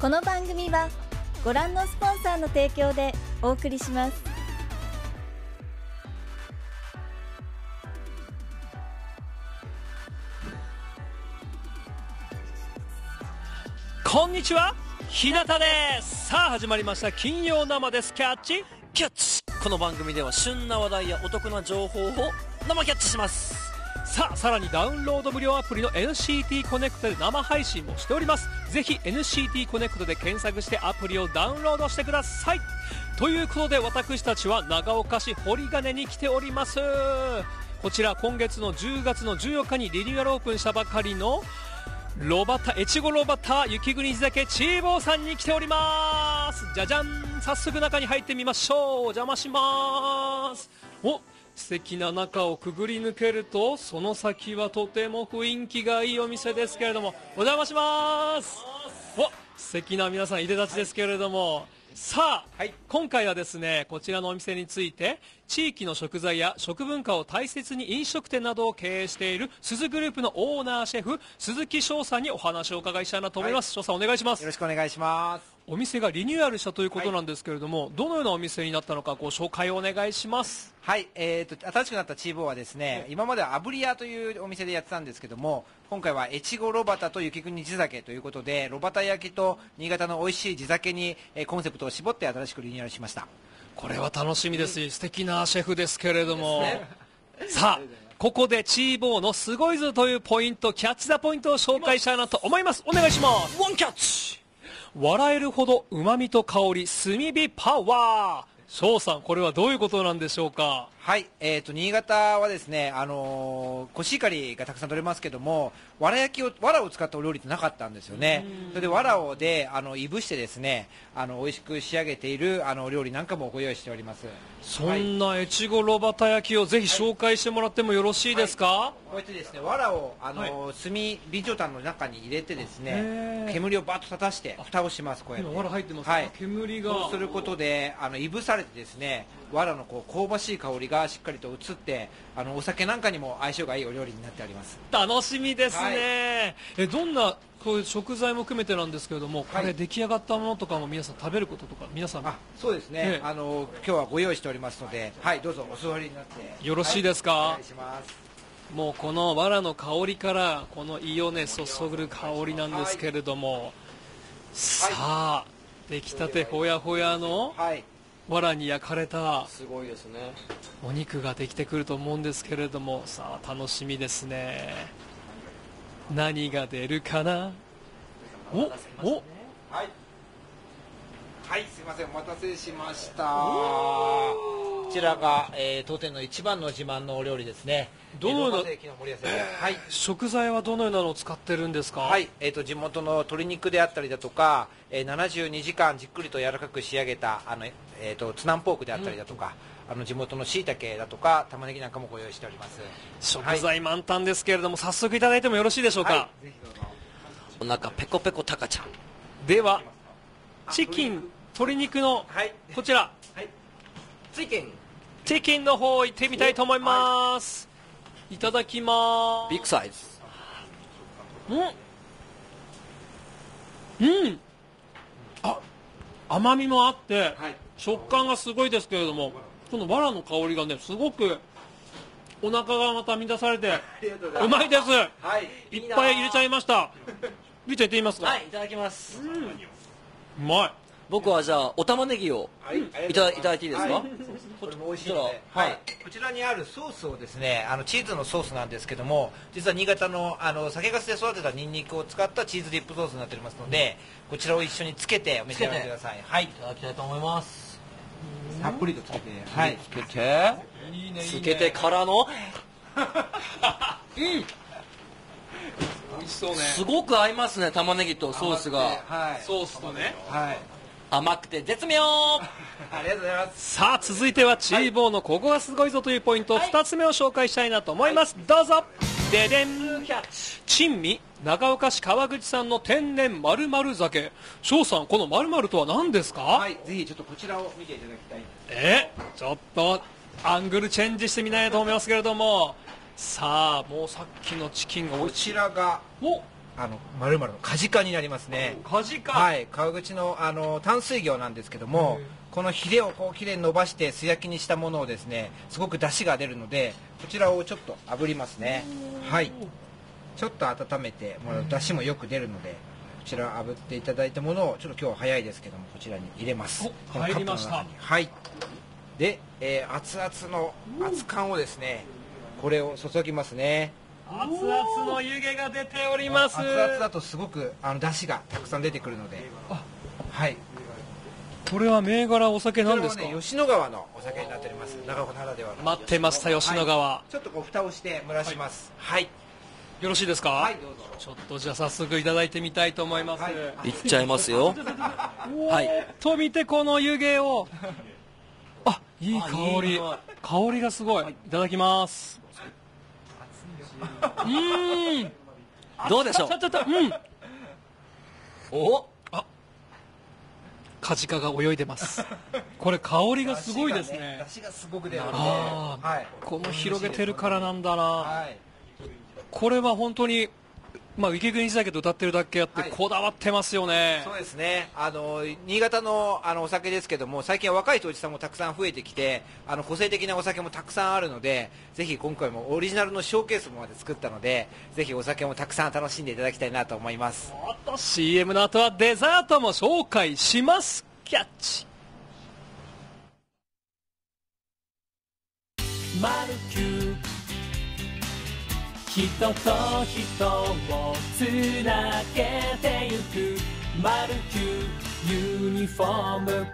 この番組はご覧のスポンサーの提供でお送りします。 こんにちは、日向です。さあ始まりました金曜生です。キャッチキャッチ。この番組では旬な話題やお得な情報を生キャッチします。さあさらにダウンロード無料アプリの NCT コネクトで生配信もしております。ぜひ NCT コネクトで検索してアプリをダウンロードしてください。ということで私たちは長岡市堀金に来ております。こちら今月の10月の14日にリニューアルオープンしたばかりの越後ロバタ雪国地酒チーボーさんに来ております。じゃじゃん、早速中に入ってみましょう。お邪魔します。お、素敵な中をくぐり抜けるとその先はとても雰囲気がいいお店ですけれども、お邪魔します。お、素敵な皆さんいでたちですけれども、さあ、今回はですね、こちらのお店について地域の食材や食文化を大切に飲食店などを経営している鈴グループのオーナーシェフ鈴木翔さんにお話をお伺いしたいなと思います。翔さんお願いします。 よろしくお願いします。 お店がリニューアルしたということなんですけれども、どのようなお店になったのかご紹介をお願いします。 はい、新しくなったチーボーはですね、今までは炙り屋というお店でやってたんですけども、今回は越後ロバタと雪国地酒ということで、ロバタ焼きと新潟の美味しい地酒にコンセプトを絞って新しくリニューアルしました。 これは楽しみですし、素敵なシェフですけれども、さあここでチーボーのすごいぞというポイント、キャッチ・ザ・ポイントを紹介したいなと思います。お願いします。ワンキャッチ。笑えるほど旨味と香り炭火パワー。翔さん、これはどういうことなんでしょうか。 はい、新潟はですね、コシヒカリがたくさん取れますけども、わらを使ったお料理ってなかったんですよね。それでわらをでいぶしてですね、美味しく仕上げているお料理なんかもご用意しております。 そんな越後ロバタ焼きをぜひ紹介してもらってもよろしいですか。 はい、こうやってですね、わらを炭備長炭の中に入れてですね、煙をバッと立たして蓋をします。こうやってわら入ってます、 はい、 煙がそうすることでいぶされてですね、わらの香ばしい香りがしっかりと移ってお酒なんかにも相性がいいお料理になっております。 楽しみですね、はい、どんなこういう食材も含めてなんですけれども、これ出来上がったものとかも皆さん食べることとか皆さんそうですね、今日はご用意しておりますので、はい、どうぞお座りになってよろしいですか。 はい、お願いします。 もうこのわらの香りからこの胃をね注ぐ香りなんですけれども、さあ出来たてほやほやのわらに焼かれたすごいですね、 お肉ができてくると思うんですけれども、さあ楽しみですね。何が出るかな。おはいはい、すいません、お待たせしました。こちらが、当店の一番の自慢のお料理ですね。 どのような、 はい、 食材はどのようなのを使ってるんですか。 はい、地元の鶏肉であったりだとか、72時間じっくりと柔らかく仕上げたツナンポークであったりだとか、地元の椎茸だとか玉ねぎなんかもご用意しております。 食材満タンですけれども、早速いただいてもよろしいでしょうか。 はい、ぜひどうぞ。 お腹ペコペコタカちゃんではチキン、鶏肉の、こちら、チキンの方行ってみたいと思います、いただきます。 ビッグサイズ。 甘みもあって、食感がすごいですけれども、このわらの香りがねすごくお腹がまた満たされてうまいです。いっぱい入れちゃいました。ビーちゃん言ってみますか。 はい、いただきます。 うまい。 僕はじゃあお玉ねぎをいただいていいですか。 これも美味しいので、こちらにあるソースをですね、チーズのソースなんですけども、実は新潟の酒粕で育てたニンニクを使ったチーズディップソースになっておりますので、こちらを一緒につけてお召し上がりください。はい、 いただきたいと思います。 たっぷりとつけて、 つけてからの美味しそうね。 すごく合いますね、玉ねぎとソースが。 ソースとね、 甘くて絶妙。 ありがとうございます。 さあ続いてはチーボーのここがすごいぞというポイント、2つ目を紹介したいなと思います、どうぞ。ででん、珍味長岡市川口産の天然〇〇酒。翔さん、この〇〇とは何ですか。 はい、ぜひちょっとこちらを見ていただきたい。 ちょっとアングルチェンジしてみないと思いますけれども、さあもうさっきのチキンがこちらが丸々のカジカになりますね。 カジカ。 はい、川口の淡水魚なんですけども、このヒレをこうきれいに伸ばして素焼きにしたものをですね、すごく出汁が出るので、こちらをちょっと炙りますね。はい、ちょっと温めてもう出汁もよく出るので、こちら炙っていただいたものをちょっと今日は早いですけども、こちらに入れます。 お、入りました。 このカップの中に。はい。で、熱々の熱燗をですね、これを注ぎますね。 熱々の湯気が出ております。 熱々だとすごく出汁がたくさん出てくるので、はい。 これは銘柄お酒なんですか？ これはね、吉野川のお酒になっております。長岡ならではの。 待ってました、吉野川。 ちょっとこう蓋をして蒸らします。はい。 よろしいですか？ はい、どうぞ。 ちょっとじゃあ早速いただいてみたいと思います。 いっちゃいますよ。はい。 と見てこの湯気を。あ、いい香り。香りがすごい。いただきます。 どうでしょう。お、 カジカが泳いでます。これ香りがすごいですね。 出汁がすごく出るので、 この広げてるからなんだな。 はい。 これは本当に、池国時代けど歌ってるだけあってこだわってますよね。 そうですね。新潟のお酒ですけども、最近は若い杜氏さんもたくさん増えてきて、個性的なお酒もたくさんあるので、ぜひ今回もオリジナルのショーケースもまで作ったので、ぜひお酒もたくさん楽しんでいただきたいなと思います。 あと CM の後はデザートも紹介します。キャッチ。マルキュー、人と人をつなげてゆくマルキューユニフォーム。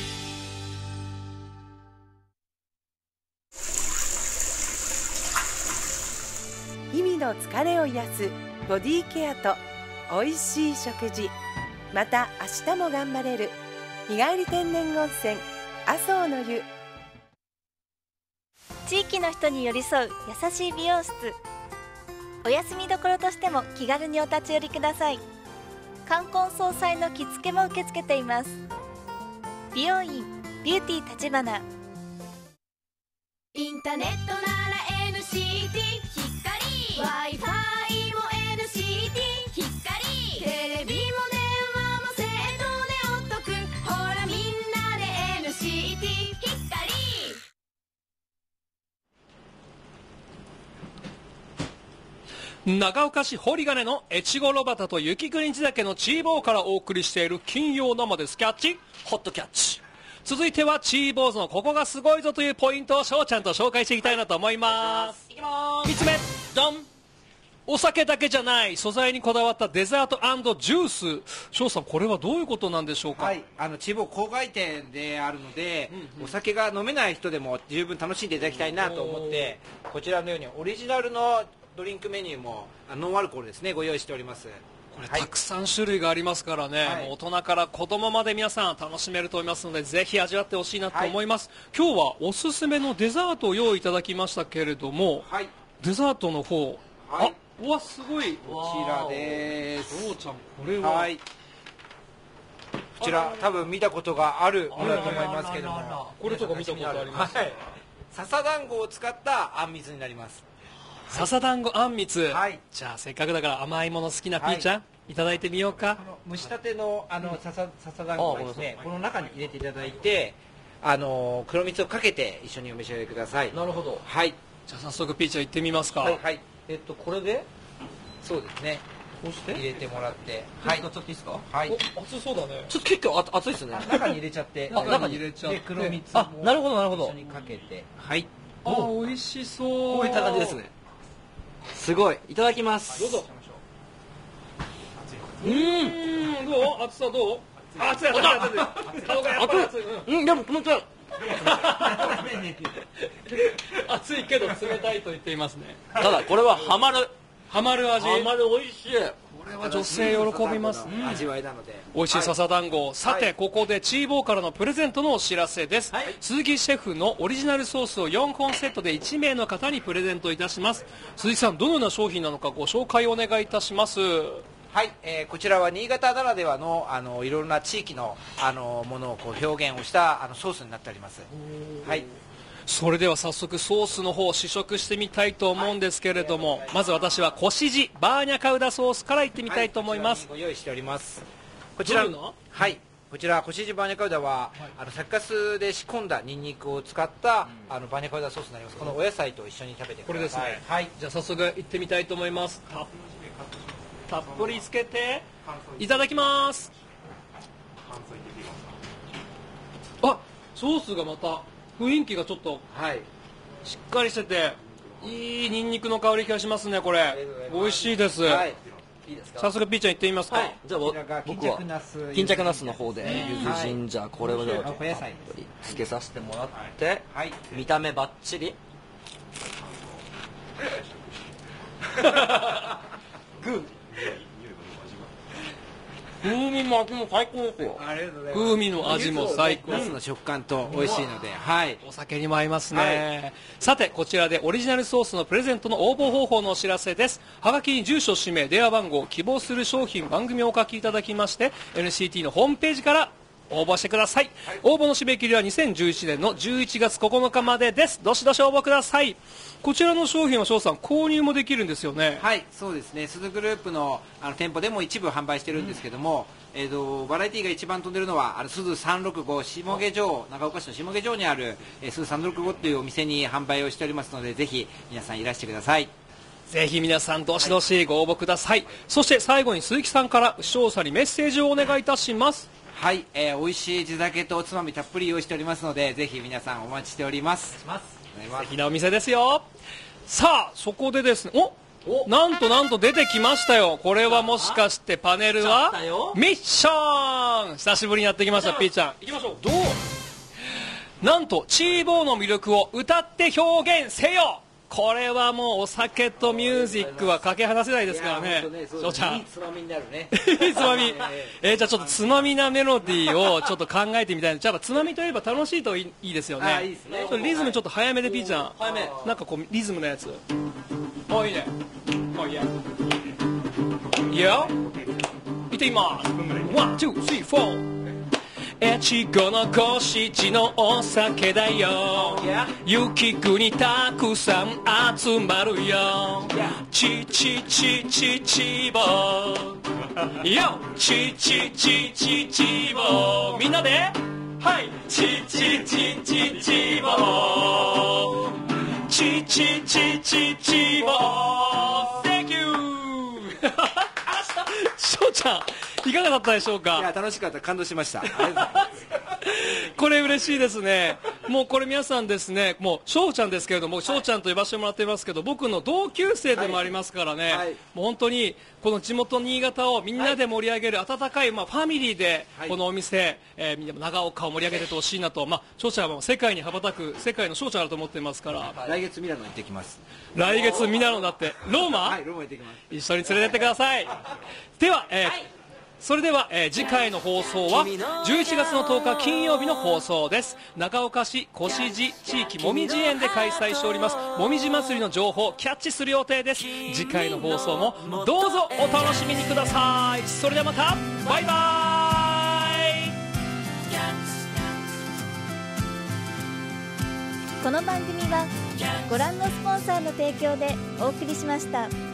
日々の疲れを癒すボディケアと美味しい食事、また明日も頑張れる日帰り天然温泉阿蘇の湯。 地域の人に寄り添う優しい美容室。お休みどころとしても気軽にお立ち寄りください。冠婚葬祭の着付けも受け付けています。美容院ビューティー立花。 インターネットなら NCT 光、 Wi-Fi も NCT 光、テレビも電話もセットでお得、ほらみんなで NCT 光。 長岡市堀金の越後炉端と雪国地酒のチーボーからお送りしている金曜生です。キャッチホットキャッチ。 続いてはチーボーズのここがすごいぞというポイントを翔ちゃんと紹介していきたいなと思います。 いきまーす。 3つ目、 ドン。 お酒だけじゃない素材にこだわったデザート&ジュース。翔さん、これはどういうことなんでしょうか？ はい、チーボー郊外店であるので、お酒が飲めない人でも十分楽しんでいただきたいなと思って、こちらのようにオリジナルのドリンクメニューもノンアルコールですね、ご用意しております。 これたくさん種類がありますからね、 はい、 もう大人から子供まで皆さん楽しめると思いますので、ぜひ味わってほしいなと思います、今日はおすすめのデザートを用意いただきましたけれども、 はい、 デザートの方、 はい、 うわすごい、 こちらです。 そうちゃん、これは、 はい、こちら多分見たことがあるものだと思いますけども、 これとか見たことあります、 はい、笹団子を使ったあんみつになります。 笹団子あんみつ、 はい、 じゃあせっかくだから甘いもの好きなピーちゃん、いただいてみようか。 この蒸したての笹団子をですね、この中に入れていただいて、黒蜜をかけて一緒にお召し上がりください。 なるほど。 はい。 じゃあ早速ピーちゃん行ってみますか。 はい、はい、 これでそうですね、 こうして入れてもらって、はい、 使っちゃっていいですか？ はい、 お熱そうだね。 ちょっと結構熱いですね。 中に入れちゃって中に入れちゃって、 で黒蜜もなるほどなるほど、 一緒にかけて、はい、 美味しそう。 こういった感じですね。すごい、いただきます。 どうぞ。どう？熱さどう？熱い熱い熱い。顔がやっぱり熱い。 でも気持ち悪い。 熱いけど冷たいと言っていますね。 ただこれはハマる。 ハマる味。 ハマる、美味しい。 これは女性喜びます。 味わいなので、 美味しい笹団子、さて、ここでチーボーからのプレゼントのお知らせです、鈴木シェフのオリジナルソースを4本セットで1名の方にプレゼントいたします。鈴木さん、どのような商品なのかご紹介をお願いいたします。 はい、こちらは新潟ならではのいろんな地域のものをこう表現をしたソースになっております。はい。 それでは早速ソースの方を試食してみたいと思うんですけれども、まず私はコシジバーニャカウダソースからいってみたいと思います。 ご用意しております。こちらどういうの？ はい、こちらコシジバーニャカウダは、酒粕で仕込んだニンニクを使った、バーニャカウダソースになります。このお野菜と一緒に食べてください。 これですね。 はい、 じゃあ早速いってみたいと思います。たっぷりつけていただきます。あ、ソースがまた雰囲気がちょっとはい、 しっかりしてていいニンニクの香りがしますね。これ美味しいです。 はい、 いいですか？ 早速ピーちゃん行ってみますか。 はい、じゃあこちらが僕は巾着ナスの方でゆずジンジャー、これをじゃあお野菜つけさせてもらって、 はい見た目バッチリグー風味も味も最高ですよ。 ありがとうございます。 風味の味も最高。 ナスの食感と美味しいので、はい。 お酒にも合いますね、さてこちらでオリジナルソースのプレゼントの応募方法のお知らせです。はがきに住所氏名電話番号希望する商品番組をお書きいただきまして NCT のホームページから応募してください、応募の締め切りは2011年の11月9日までです。どしどし応募ください。こちらの商品は翔さん購入もできるんですよね。 はい、そうですね。鈴グループの店舗でも一部販売してるんですけども、バラエティが一番飛んでるのは鈴365下下城、長岡市の下下城にある鈴365というお店に販売をしておりますので、ぜひ皆さんいらしてください。 ぜひ皆さんどしどしご応募ください、そして最後に鈴木さんから翔さんにメッセージをお願いいたします。 はい、美味しい地酒とおつまみたっぷり用意しておりますので、ぜひ皆さんお待ちしております。 素敵なお店ですよ。さあそこでですね、なんと出てきましたよ。これはもしかしてパネルはミッション。久しぶりにやってきました。ピーちゃん行きましょう。どうなんとチーボーの魅力を歌って表現せよ。これはもうお酒とミュージックはかけ離せないですからね。翔ちゃん、いいつまみになるね。 いいつまみ。じゃあちょっとつまみなメロディーをちょっと考えてみたい。じゃあつまみといえば楽しいといいですよね。 いいですね。 リズムちょっと早めでピーちゃん。 早め。 なんかこうリズムのやつ。いいね。いや。いや。いってみます。1、2、3、4。越後の小七のお酒だよ、雪国たくさん集まるよ、ちちちちちぼよ、ちちちちちぼ、みんなではい、ちちちちちぼ、ちちちちちぼ、 Thank you 翔ちゃんいかがだったでしょうか。 いや、楽しかった。感動しました。ありがとうございます。 これ嬉しいですね。もうこれ皆さんですね、もう翔ちゃんですけれども、翔ちゃんと呼ばせてもらってますけど、僕の同級生でもありますからね、もう本当にこの地元新潟をみんなで盛り上げる温かい、ファミリーでこのお店、みんな長岡を盛り上げててほしいなと、翔ちゃんはもう世界に羽ばたく世界の翔ちゃんだと思ってますから、 来月ミラノ行ってきます。 来月ミラノだってローマ、 はい、ローマ行ってきます。 一緒に連れてってください。では、それでは、次回の放送は11月の10日金曜日の放送です。長岡市越路地域もみじ園で開催しておりますもみじ祭りの情報をキャッチする予定です。次回の放送もどうぞお楽しみにください。それではまたバイバイ。 この番組はご覧のスポンサーの提供でお送りしました。